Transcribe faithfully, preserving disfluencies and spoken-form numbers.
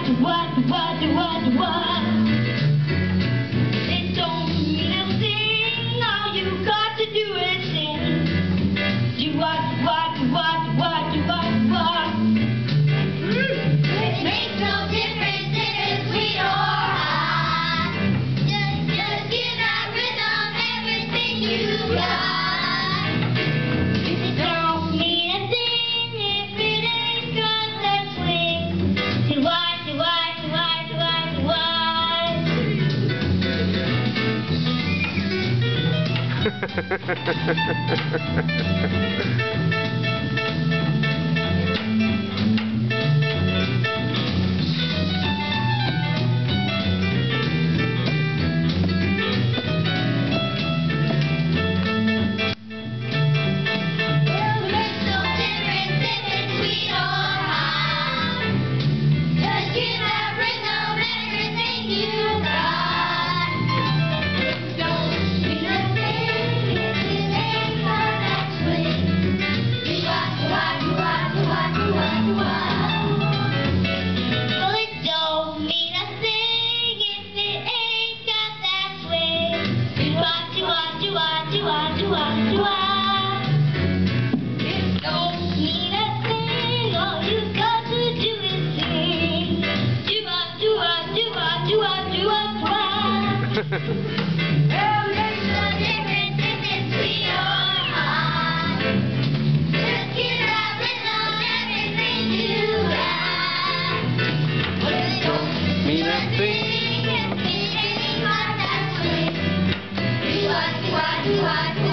what, what, what, what, what? It don't mean a thing. All you got to do is sing. Do what, what, what, what, what, what? It makes no difference if it's sweet or hot. Just, just give that rhythm everything you got. Ha ha ha ha ha. Do I, do I, do I, do I?